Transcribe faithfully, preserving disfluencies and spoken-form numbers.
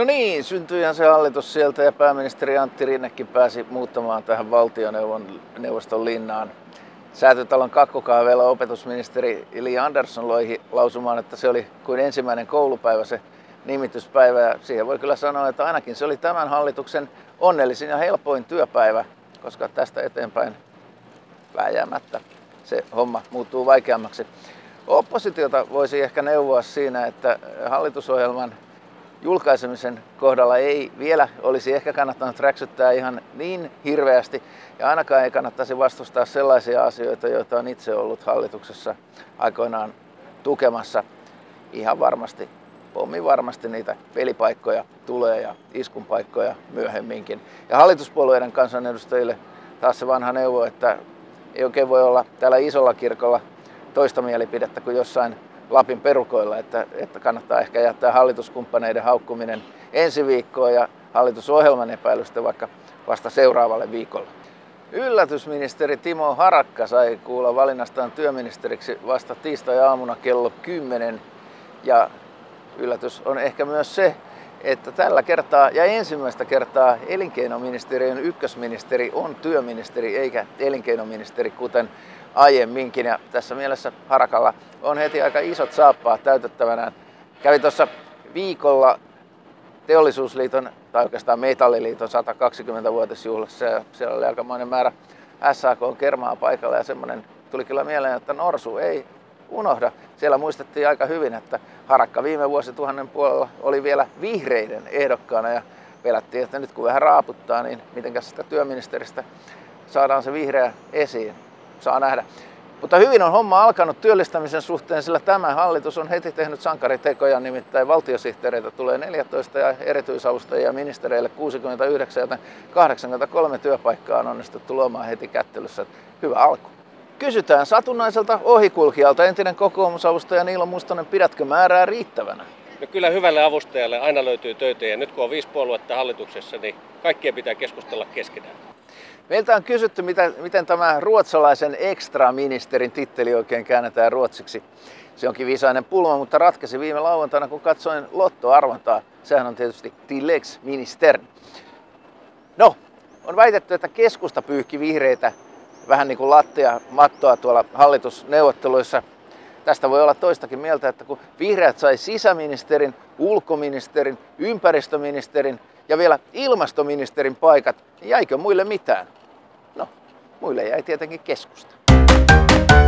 niin, syntyihän se hallitus sieltä ja pääministeri Antti Rinnekin pääsi muuttamaan tähän valtioneuvoston linnaan. Säätytalon kakkokahveilla opetusministeri Li Andersson loihi lausumaan, että se oli kuin ensimmäinen koulupäivä se nimityspäivä. Ja siihen voi kyllä sanoa, että ainakin se oli tämän hallituksen onnellisin ja helpoin työpäivä, koska tästä eteenpäin vääjäämättä se homma muuttuu vaikeammaksi. Oppositiota voisi ehkä neuvoa siinä, että hallitusohjelman julkaisemisen kohdalla ei vielä olisi ehkä kannattanut räksyttää ihan niin hirveästi ja ainakaan ei kannattaisi vastustaa sellaisia asioita, joita on itse ollut hallituksessa aikoinaan tukemassa. Ihan varmasti, pommin varmasti niitä pelipaikkoja tulee ja iskunpaikkoja myöhemminkin. Ja hallituspuolueiden kansanedustajille taas se vanha neuvo, että ei oikein voi olla täällä isolla kirkolla toista mielipidettä kuin jossain Lapin perukoilla, että, että kannattaa ehkä jättää hallituskumppaneiden haukkuminen ensi viikkoon ja hallitusohjelman epäilystä vaikka vasta seuraavalle viikolle. Yllätysministeri Timo Harakka sai kuulla valinnastaan työministeriksi vasta tiistai-aamuna kello kymmenen ja yllätys on ehkä myös se, että tällä kertaa ja ensimmäistä kertaa elinkeinoministeriön ykkösministeri on työministeri eikä elinkeinoministeri kuten aiemminkin. Ja tässä mielessä Harakalla on heti aika isot saappaat täytettävänään. Kävi tuossa viikolla Teollisuusliiton tai oikeastaan Metalliliiton sata kaksikymmentä-vuotisjuhlassa ja siellä oli aikamoinen määrä S A K-kermaa paikalla ja semmoinen tuli kyllä mieleen, että Norsu ei unohda. Siellä muistettiin aika hyvin, että Harakka viime vuosituhannen puolella oli vielä vihreiden ehdokkaana ja pelättiin, että nyt kun vähän raaputtaa, niin mitenkäs sitä työministeristä saadaan se vihreä esiin. Saa nähdä. Mutta hyvin on homma alkanut työllistämisen suhteen, sillä tämä hallitus on heti tehnyt sankaritekoja, nimittäin valtiosihteereitä tulee neljätoista ja erityisavustajia ministereille kuusikymmentäyhdeksän, joten kahdeksankymmentäkolme työpaikkaa on onnistuttu luomaan heti kättelyssä. Hyvä alku. Kysytään satunnaiselta ohikulkijalta, entinen kokoomusavustaja Niilo Mustonen, pidätkö määrää riittävänä? No kyllä hyvälle avustajalle aina löytyy töitä ja nyt kun on viisi puoluetta hallituksessa, niin kaikkien pitää keskustella keskenään. Meiltä on kysytty, miten, miten tämä ruotsalaisen extra-ministerin titteli oikein käännetään ruotsiksi. Se onkin viisainen pulma, mutta ratkesi viime lauantaina, kun katsoin lottoarvontaa. Sehän on tietysti tilläggsminister. No, on väitetty, että keskusta pyyhki vihreitä vähän niin kuin lattia mattoa tuolla hallitusneuvotteluissa. Tästä voi olla toistakin mieltä, että kun vihreät sai sisäministerin, ulkoministerin, ympäristöministerin ja vielä ilmastoministerin paikat, niin jäikö muille mitään? No, muille jäi tietenkin keskusta.